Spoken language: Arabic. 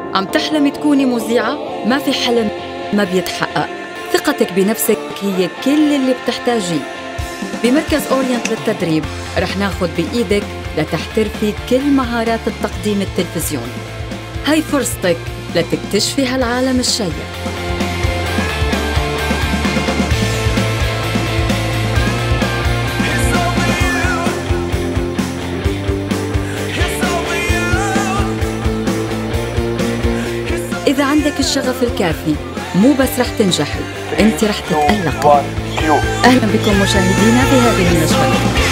عم تحلمي تكوني مذيعة؟ ما في حلم ما بيتحقق. ثقتك بنفسك هي كل اللي بتحتاجيه. بمركز أورينت للتدريب رح ناخد بإيدك لتحترفي كل مهارات التقديم التلفزيوني. هاي فرصتك لتكتشفي هالعالم الشيق. إذا عندك الشغف الكافي مو بس رح تنجحي، أنت رح تتألقي. أهلا بكم مشاهدينا في هذه النشرة.